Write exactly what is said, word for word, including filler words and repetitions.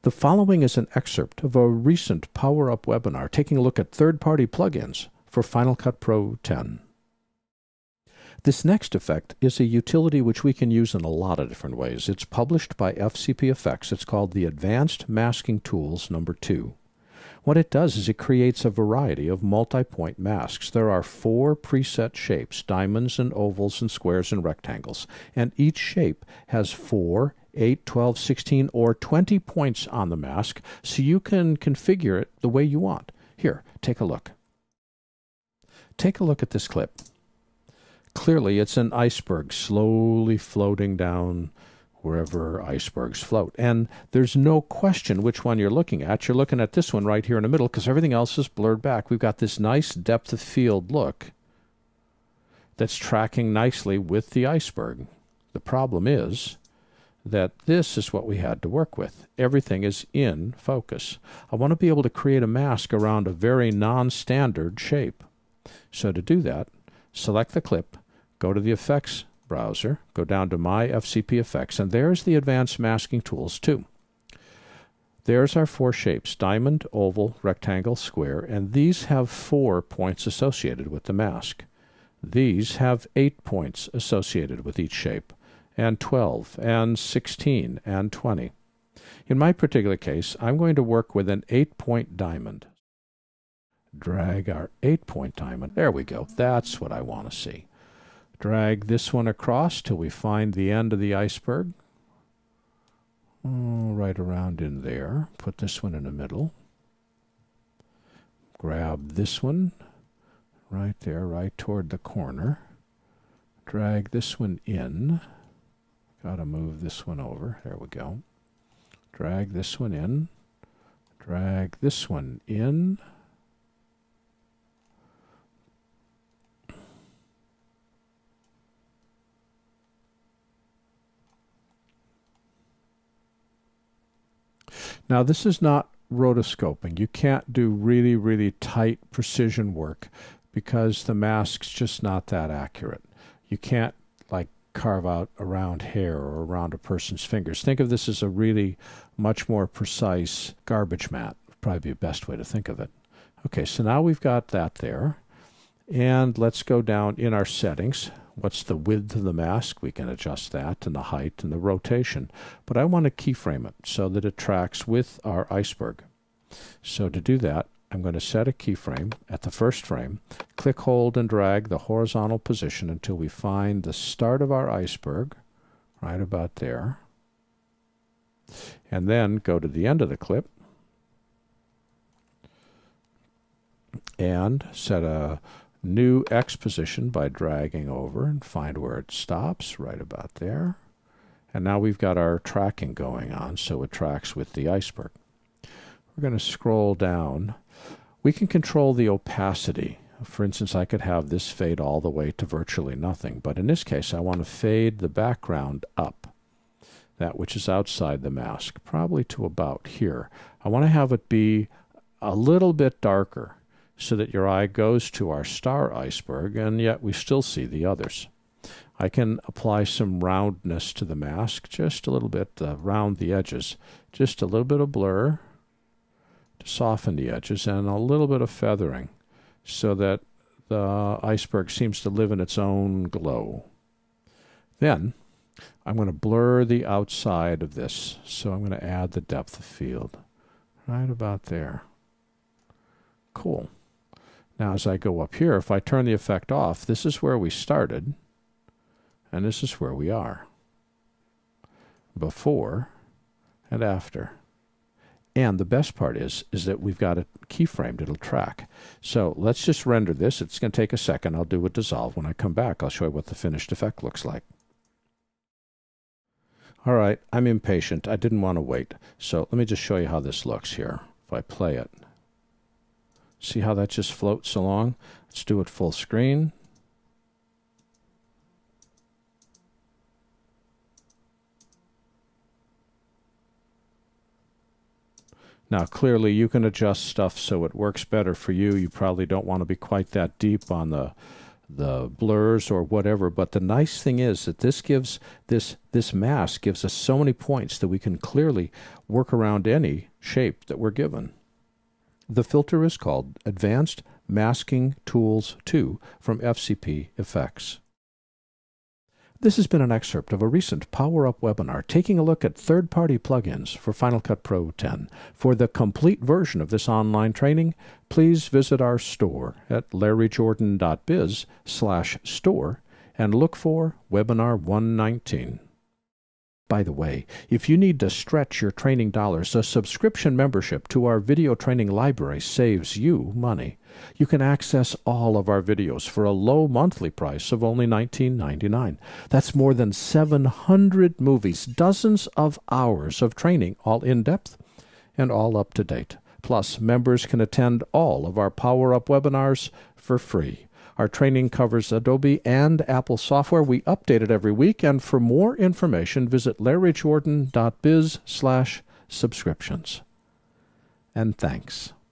The following is an excerpt of a recent Power Up webinar taking a look at third-party plugins for Final Cut Pro ten. This next effect is a utility which we can use in a lot of different ways. It's published by F C P X. It's called the Advanced Masking Tools number two. What it does is it creates a variety of multi-point masks. There are four preset shapes, diamonds and ovals and squares and rectangles, and each shape has four, eight, twelve, sixteen, or twenty points on the mask, so you can configure it the way you want. Here, take a look. Take a look at this clip. Clearly, it's an iceberg slowly floating down wherever icebergs float. And there's no question which one you're looking at. You're looking at this one right here in the middle because everything else is blurred back. We've got this nice depth of field look that's tracking nicely with the iceberg. The problem is that this is what we had to work with. Everything is in focus. I want to be able to create a mask around a very non-standard shape. So to do that, select the clip, go to the Effects browser, go down to My F C P Effects, and there's the Advanced Masking Tools too. There's our four shapes, diamond, oval, rectangle, square, and these have four points associated with the mask. These have eight points associated with each shape, and twelve, and sixteen, and twenty. In my particular case, I'm going to work with an eight-point diamond. Drag our eight-point diamond. There we go. That's what I want to see. Drag this one across till we find the end of the iceberg. Oh, right around in there. Put this one in the middle. Grab this one right there, right toward the corner. Drag this one in. Got to move this one over. There we go. Drag this one in. Drag this one in. Now, this is not rotoscoping. You can't do really, really tight precision work because the mask's just not that accurate. You can't, like, carve out around hair or around a person's fingers. Think of this as a really much more precise garbage mat. Probably be the best way to think of it. Okay, so now we've got that there. And let's go down in our settings. What's the width of the mask? We can adjust that, and the height and the rotation. But I want to keyframe it so that it tracks with our iceberg. So to do that, I'm going to set a keyframe at the first frame, click, hold, and drag the horizontal position until we find the start of our iceberg, right about there. And then go to the end of the clip and set a new X position by dragging over and find where it stops, right about there. And now we've got our tracking going on, so it tracks with the iceberg. We're going to scroll down. We can control the opacity. For instance, I could have this fade all the way to virtually nothing, but in this case I want to fade the background up, that which is outside the mask, probably to about here. I want to have it be a little bit darker, so that your eye goes to our star iceberg, and yet we still see the others. I can apply some roundness to the mask, just a little bit uh, round the edges, just a little bit of blur to soften the edges, and a little bit of feathering, so that the iceberg seems to live in its own glow. Then I'm going to blur the outside of this, so I'm going to add the depth of field right about there. Cool. Now as I go up here, if I turn the effect off, this is where we started, and this is where we are. Before and after. And the best part is, is that we've got it keyframed, it'll track. So let's just render this. It's going to take a second. I'll do a dissolve. When I come back, I'll show you what the finished effect looks like. All right, I'm impatient. I didn't want to wait. So let me just show you how this looks here. If I play it. See how that just floats along? Let's do it full screen. Now clearly you can adjust stuff so it works better for you. You probably don't want to be quite that deep on the, the blurs or whatever. But the nice thing is that this gives this this mask gives us so many points that we can clearly work around any shape that we're given. The filter is called Advanced Masking Tools two from F C P X. This has been an excerpt of a recent Power Up webinar taking a look at third-party plugins for Final Cut Pro ten. For the complete version of this online training, please visit our store at larryjordan.biz slash store and look for Webinar one nineteen. By the way, if you need to stretch your training dollars, a subscription membership to our video training library saves you money. You can access all of our videos for a low monthly price of only nineteen ninety-nine. That's more than seven hundred movies, dozens of hours of training, all in-depth and all up-to-date. Plus, members can attend all of our Power Up webinars for free. Our training covers Adobe and Apple software. We update it every week, and for more information, visit larryjordan.biz slash subscriptions. And thanks.